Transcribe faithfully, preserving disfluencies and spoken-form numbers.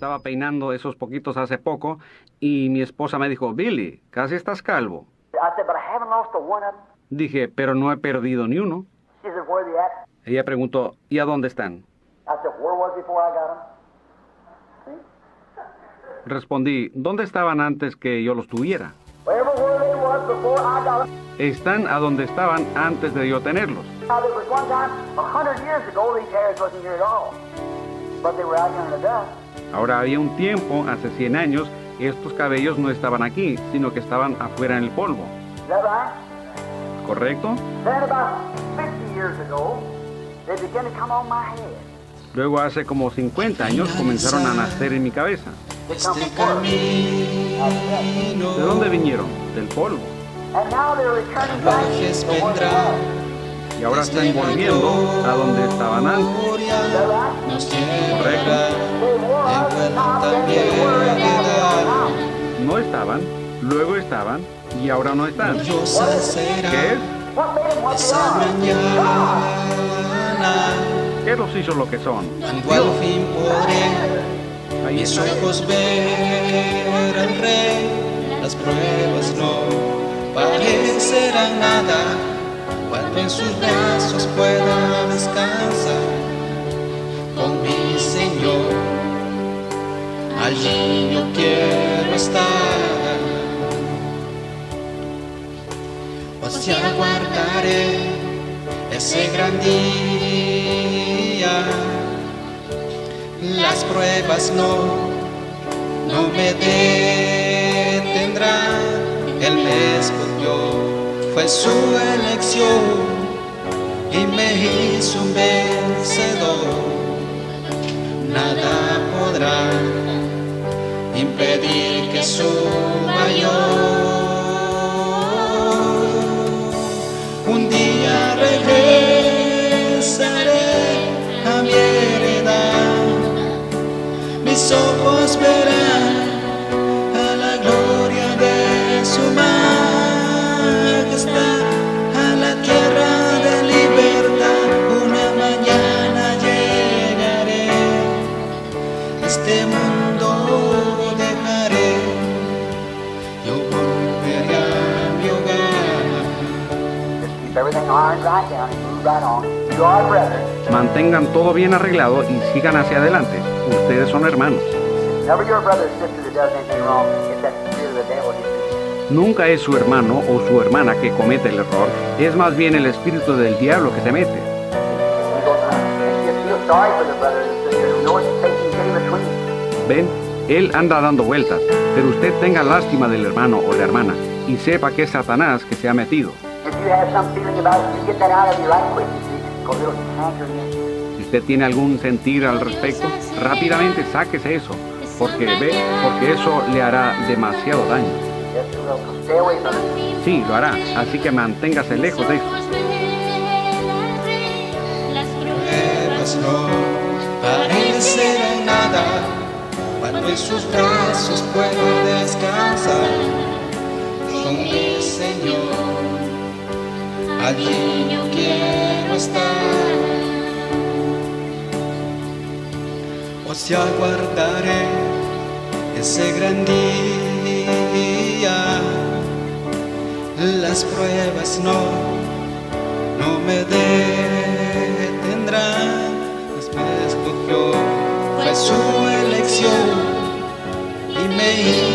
estaba peinando esos poquitos hace poco y mi esposa me dijo, Billy, casi estás calvo. I said, but I haven't lost a one of them. Dije, pero no he perdido ni uno. She said, where are they at? Ella preguntó, ¿y a dónde están? I said, where was he before I got him? See? Respondí, ¿dónde estaban antes que yo los tuviera? Well, everywhere they was before I got him. Están a donde estaban antes de yo tenerlos. Now, there was one time, a hundred years ago, these hairs wasn't here at all. But they were out here in the dust. Ahora había un tiempo, hace cien años, estos cabellos no estaban aquí, sino que estaban afuera en el polvo. Is that right? ¿Correcto? Then about fifty years ago, they began to come on my head. Luego hace como cincuenta años comenzaron a nacer en mi cabeza. They come from where? ¿De dónde vinieron? Del polvo. And now they're returning back to where they were. Y ahora están volviendo a donde estaban antes. Is that right? ¿Correcto? They were, now then they were, and now they are now. No estaban, luego estaban y ahora no están. ¿Qué es? What made them what they are? God. ¿Qué los hizo lo que son? Cuando al fin podré Ahí mis está. ojos ver al Rey, las pruebas no parecerán nada, cuando en sus brazos pueda descansar con mi Señor. Allí yo quiero estar, pues ya guardaré ese gran día. Las pruebas no, no me detendrán. Él me escogió, fue su elección y me hizo un vencedor. Nada podrá impedir que suba yo. Un día regresaré a mi heredad, mis ojos verán a la gloria de su majestad, a la tierra de libertad. Una mañana llegaré, este mundo dejaré, yo volveré a mi hogar. Just keep everything ironed right down and move right on. You are brethren. Mantengan todo bien arreglado y sigan hacia adelante. Ustedes son hermanos. Never your brother or sister that does anything wrong. It's that spirit of the devil. Nunca es su hermano o su hermana que comete el error. Es más bien el espíritu del diablo que se mete. He goes, uh, and you feel sorry for the brother and sister. You know it's Satan getting between. ¿Ven? Él anda dando vueltas, pero usted tenga lástima del hermano o la hermana y sepa que es Satanás que se ha metido. If you have some feeling about it, you get that out of you right quick, you see, because it'll canker you. Si usted tiene algún sentir al respecto, rápidamente sáquese eso, porque ve, porque eso le hará demasiado daño. Yes, it will. So stay away from it. Sí, lo hará, así que manténgase lejos de eso. Pruebas no parecerán nada, cuando en sus brazos puedo descansar con mi Señor. Allí yo quiero estar, pues ya guardaré ese gran día. Las pruebas no, no me detendrán, pues me escogió, fue su elección y me